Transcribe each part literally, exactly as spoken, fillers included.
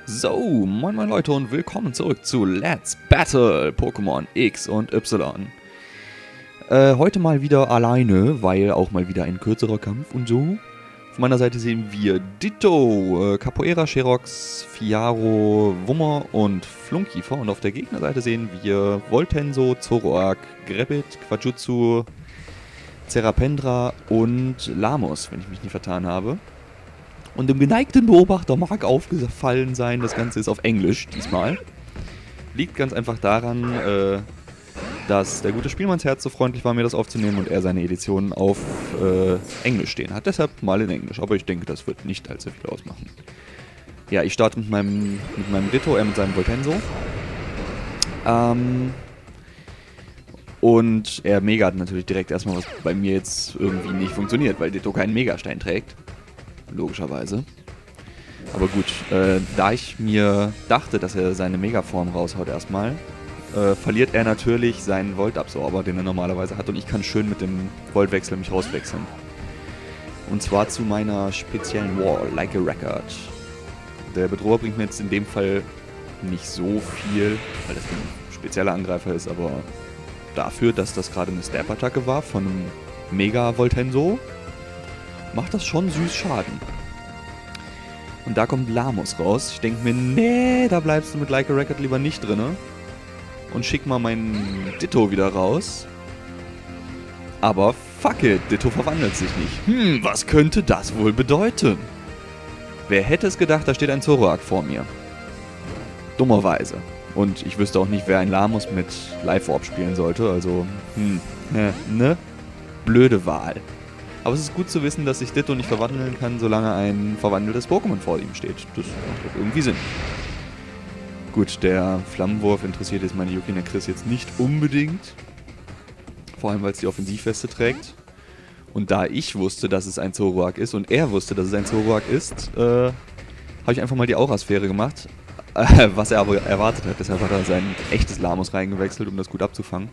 So, moin moin Leute und willkommen zurück zu Let's Battle Pokémon X und Y. Äh, heute mal wieder alleine, weil auch mal wieder ein kürzerer Kampf und so. Auf meiner Seite sehen wir Ditto, äh, Capoeira, Sherox, Fiaro, Wummer und Flunkiefer. Und auf der Gegnerseite sehen wir Voltenso, Zoroark, Grebbit, Quajutsu, Serapendra und Lamos, wenn ich mich nicht vertan habe. Und dem geneigten Beobachter mag aufgefallen sein, das Ganze ist auf Englisch diesmal. Liegt ganz einfach daran, äh, dass der gute Spielmannsherz so freundlich war, mir das aufzunehmen und er seine Editionen auf äh, Englisch stehen hat. Deshalb mal in Englisch, aber ich denke, das wird nicht allzu viel ausmachen. Ja, ich starte mit meinem, mit meinem Ditto, er mit seinem Voltenso. Ähm... Und er Mega hat natürlich direkt erstmal, was bei mir jetzt irgendwie nicht funktioniert, weil Ditto keinen Megastein trägt. Logischerweise. Aber gut, äh, da ich mir dachte, dass er seine Megaform raushaut erstmal, äh, verliert er natürlich seinen Voltabsorber, den er normalerweise hat. Und ich kann schön mit dem Voltwechsel mich rauswechseln. Und zwar zu meiner speziellen Wall, Like a Record. Der Bedroher bringt mir jetzt in dem Fall nicht so viel, weil das ein spezieller Angreifer ist, aber dafür, dass das gerade eine Stab-Attacke war von einem Mega-Voltenso, macht das schon süß Schaden. Und da kommt Lamos raus. Ich denke mir, nee, da bleibst du mit Like a Record lieber nicht drinne. Und schick mal meinen Ditto wieder raus. Aber fuck it, Ditto verwandelt sich nicht. Hm, was könnte das wohl bedeuten? Wer hätte es gedacht, da steht ein Zoroark vor mir. Dummerweise. Und ich wüsste auch nicht, wer ein Lamos mit Life-Orb spielen sollte. Also, hm, äh, ne? Blöde Wahl. Aber es ist gut zu wissen, dass sich Ditto nicht verwandeln kann, solange ein verwandeltes Pokémon vor ihm steht. Das macht doch irgendwie Sinn. Gut, der Flammenwurf interessiert jetzt meine Yukina Chris jetzt nicht unbedingt. Vor allem, weil es die Offensivweste trägt. Und da ich wusste, dass es ein Zoroark ist und er wusste, dass es ein Zoroark ist, äh, habe ich einfach mal die Aurasphäre gemacht. Äh, was er aber erwartet hat. Deshalb hat er sein echtes Lamos reingewechselt, um das gut abzufangen.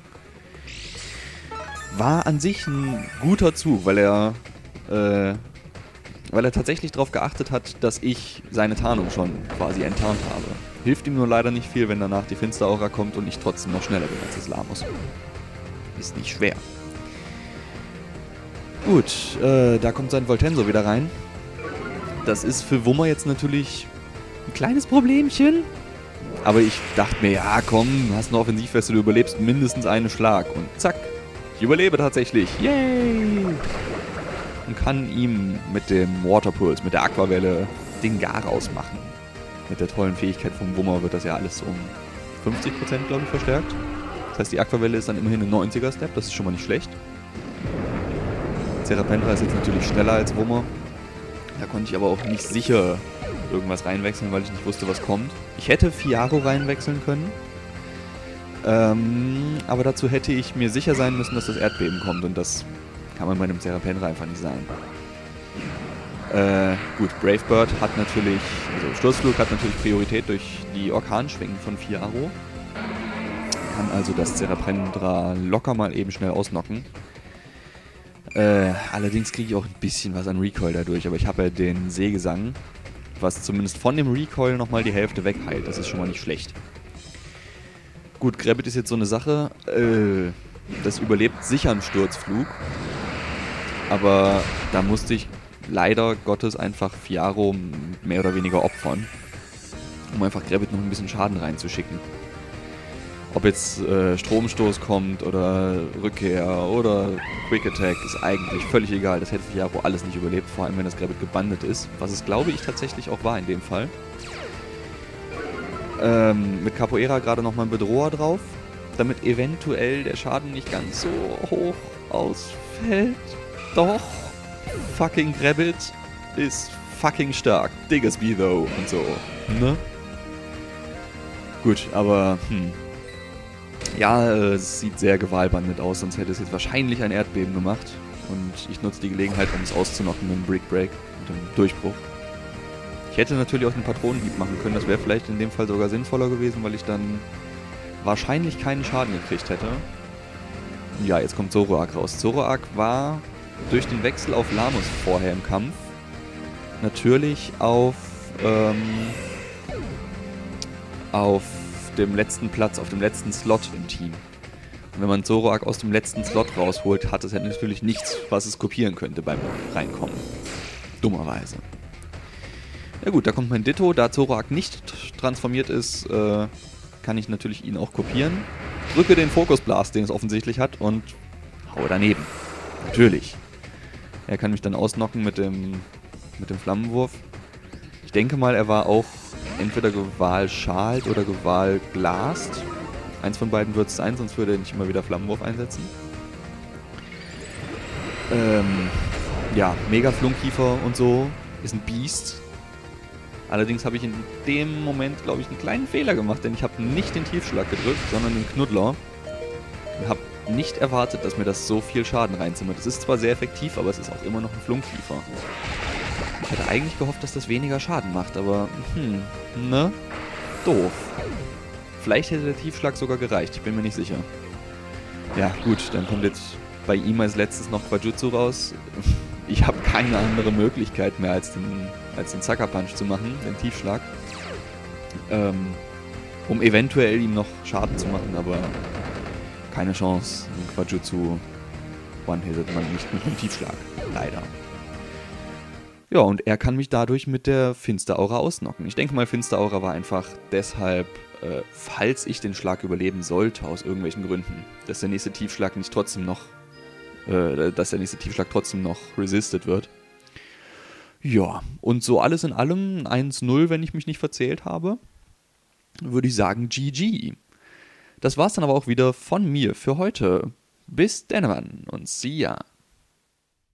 War an sich ein guter Zug, weil er, äh, weil er tatsächlich darauf geachtet hat, dass ich seine Tarnung schon quasi enttarnt habe. Hilft ihm nur leider nicht viel, wenn danach die Finsteraura kommt und ich trotzdem noch schneller bin als das Lamos. Ist nicht schwer. Gut, äh, da kommt sein Voltenso wieder rein. Das ist für Wummer jetzt natürlich ein kleines Problemchen. Aber ich dachte mir, ja komm, hast eine Offensivweste, du überlebst mindestens einen Schlag. Und zack. Ich überlebe tatsächlich. Yay! Und kann ihm mit dem Waterpulse, mit der Aquavelle, den Garaus machen. Mit der tollen Fähigkeit vom Wummer wird das ja alles um fünfzig Prozent, glaube ich, verstärkt. Das heißt, die Aquavelle ist dann immerhin ein neunziger-Step, das ist schon mal nicht schlecht. Serapendra ist jetzt natürlich schneller als Wummer. Da konnte ich aber auch nicht sicher irgendwas reinwechseln, weil ich nicht wusste, was kommt. Ich hätte Fiaro reinwechseln können. Ähm, aber dazu hätte ich mir sicher sein müssen, dass das Erdbeben kommt und das kann man bei einem Serapendra einfach nicht sein. Äh, gut, Brave Bird hat natürlich, also Sturzflug hat natürlich Priorität durch die Orkanschwingen von Fiaro. Kann also das Serapendra locker mal eben schnell ausnocken. Äh, allerdings kriege ich auch ein bisschen was an Recoil dadurch, aber ich habe ja den Seegesang, was zumindest von dem Recoil nochmal die Hälfte wegheilt, das ist schon mal nicht schlecht. Gut, Grebbit ist jetzt so eine Sache, äh, das überlebt sicher einen Sturzflug, aber da musste ich leider Gottes einfach Fiaro mehr oder weniger opfern, um einfach Grebbit noch ein bisschen Schaden reinzuschicken. Ob jetzt äh, Stromstoß kommt oder Rückkehr oder Quick Attack ist eigentlich völlig egal, das hätte Fiaro alles nicht überlebt, vor allem wenn das Grebbit gebandet ist, was es glaube ich tatsächlich auch war in dem Fall. Ähm, mit Capoeira gerade nochmal ein Bedroher drauf, damit eventuell der Schaden nicht ganz so hoch ausfällt. Doch, fucking Grebbit ist fucking stark. Diggersby though und so, ne? Gut, aber, hm. Ja, es sieht sehr gewalbandet aus, sonst hätte es jetzt wahrscheinlich ein Erdbeben gemacht. Und ich nutze die Gelegenheit, um es auszunocken mit dem Brick Break und dem Durchbruch. Ich hätte natürlich auch einen Patronenhieb machen können, das wäre vielleicht in dem Fall sogar sinnvoller gewesen, weil ich dann wahrscheinlich keinen Schaden gekriegt hätte. Ja, jetzt kommt Zoroark raus. Zoroark war durch den Wechsel auf Lamos vorher im Kampf natürlich auf ähm, auf dem letzten Platz, auf dem letzten Slot im Team. Und wenn man Zoroark aus dem letzten Slot rausholt, hat es ja natürlich nichts, was es kopieren könnte beim Reinkommen. Dummerweise. Ja gut, da kommt mein Ditto. Da Zoroark nicht transformiert ist, äh, kann ich natürlich ihn auch kopieren. Drücke den Focus Blast, den es offensichtlich hat, und haue daneben. Natürlich. Er kann mich dann ausnocken mit dem, mit dem Flammenwurf. Ich denke mal, er war auch entweder Gewahl-Schalt oder Gewahl-Glast. Eins von beiden wird es sein, sonst würde er nicht immer wieder Flammenwurf einsetzen. Ähm, ja, Mega-Flunkiefer und so ist ein Biest. Allerdings habe ich in dem Moment, glaube ich, einen kleinen Fehler gemacht, denn ich habe nicht den Tiefschlag gedrückt, sondern den Knuddler. Und habe nicht erwartet, dass mir das so viel Schaden reinzimmert. Es ist zwar sehr effektiv, aber es ist auch immer noch ein Flunkiefer. Ich hatte eigentlich gehofft, dass das weniger Schaden macht, aber hm, ne? Doof. Vielleicht hätte der Tiefschlag sogar gereicht, ich bin mir nicht sicher. Ja, gut, dann kommt jetzt bei ihm als letztes noch Quajutsu raus. Ich habe keine andere Möglichkeit mehr, als den, als den Sucker Punch zu machen, den Tiefschlag. Ähm, um eventuell ihm noch Schaden zu machen, aber keine Chance. Ein Quajutsu one-hittet man nicht mit dem Tiefschlag. Leider. Ja, und er kann mich dadurch mit der Finsteraura ausnocken. Ich denke mal, Finsteraura war einfach deshalb, äh, falls ich den Schlag überleben sollte, aus irgendwelchen Gründen, dass der nächste Tiefschlag nicht trotzdem noch, äh, dass der nächste Tiefschlag trotzdem noch resisted wird. Ja, und so alles in allem eins null, wenn ich mich nicht verzählt habe, würde ich sagen G G. Das war's dann aber auch wieder von mir für heute. Bis dann und see ya.